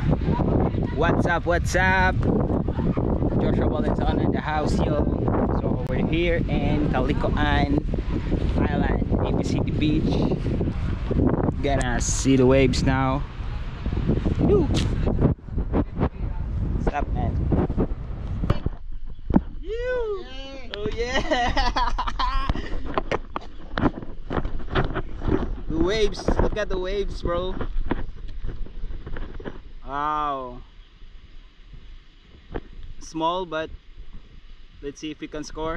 What's up? What's up? Joshua Valenzuela in the house, yo. So we're here in Callicoan Island, ABC Beach. Gonna see the waves now. Woo. Stop, man. You. Oh yeah. The waves. Look at the waves, bro. Wow. Small, but let's see if we can score.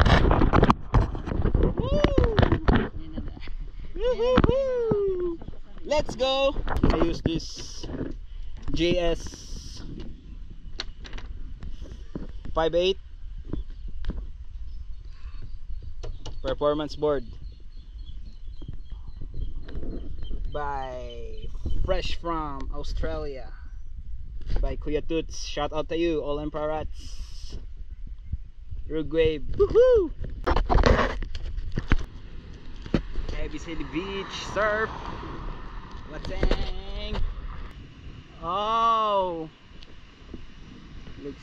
Woo! Let's go. I use this JS 58 performance board by Fresh from Australia by Kuya Toots. Shout out to you, all Emperor Rats. Rugwave. Woohoo! ABC Beach, surf. Watang. Oh, looks.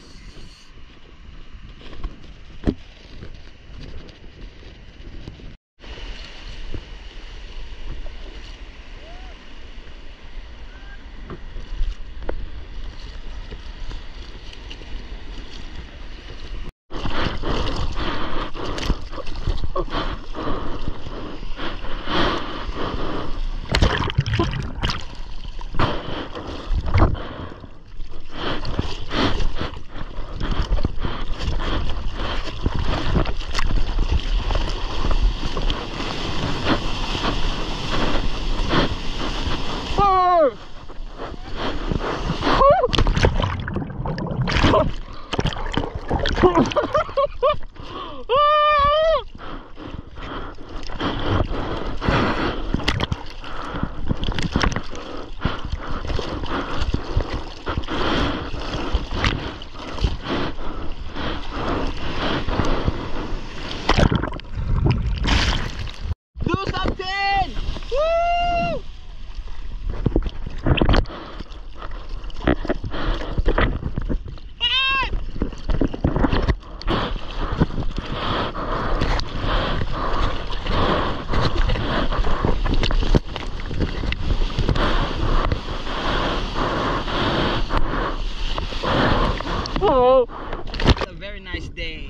It's a very nice day.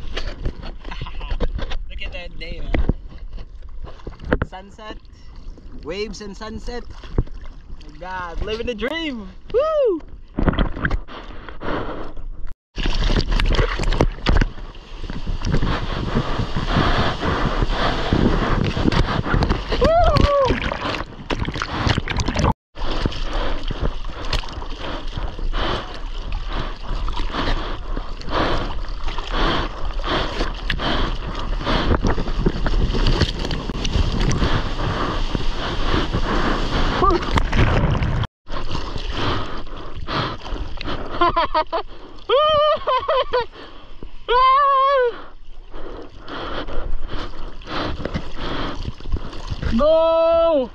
Look at that day, man. Sunset, waves and sunset. Oh my God, living the dream. Woo! Go!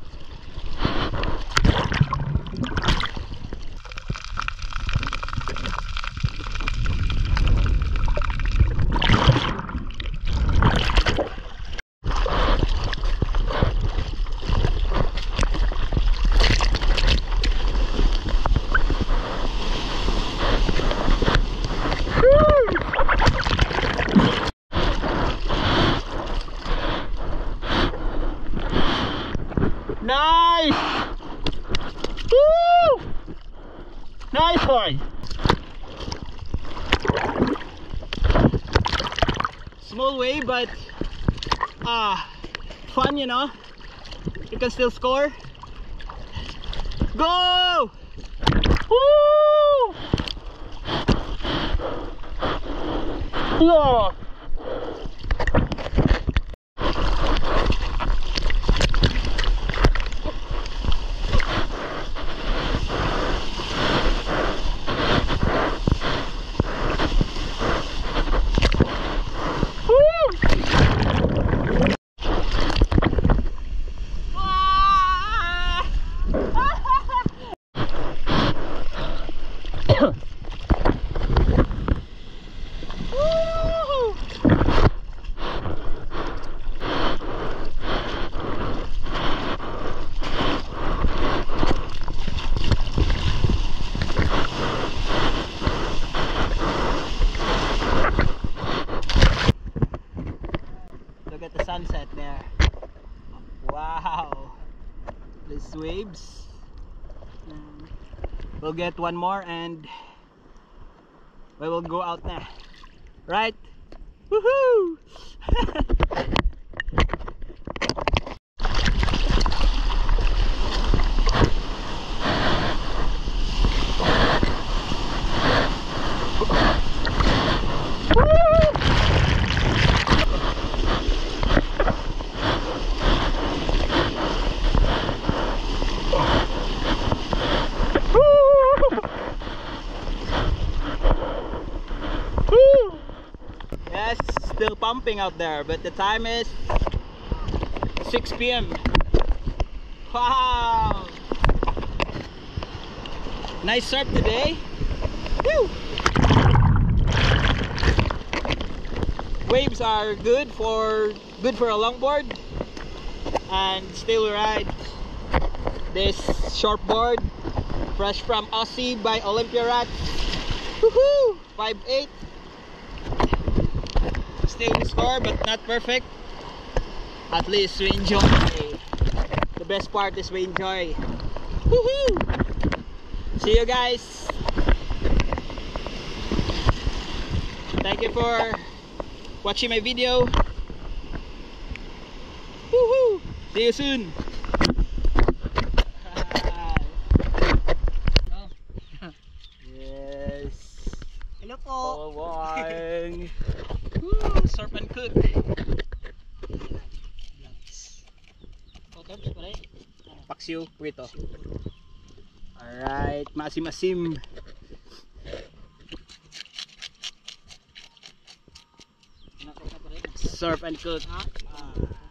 Nice! Woo! Nice one! Small wave, but fun, you know. You can still score. Go! Woo! Yeah. Look at the sunset there. Wow, these waves. We'll get one more and we will go out now, right? Woohoo! Yes, still pumping out there, but the time is 6 p.m. Wow! Nice surf today. Woo! Waves are good for a longboard, and still ride this shortboard fresh from Aussie by Olympia Rats. Woohoo! 5'8". Still the score, but not perfect. At least we enjoy. The best part is we enjoy. Woohoo! See you guys. Thank you for watching my video. Woohoo! See you soon. Yes. Hello po. Bawang. Surf and cook. Paksiw, Prito. Alright, masim-masim. Surf and cook.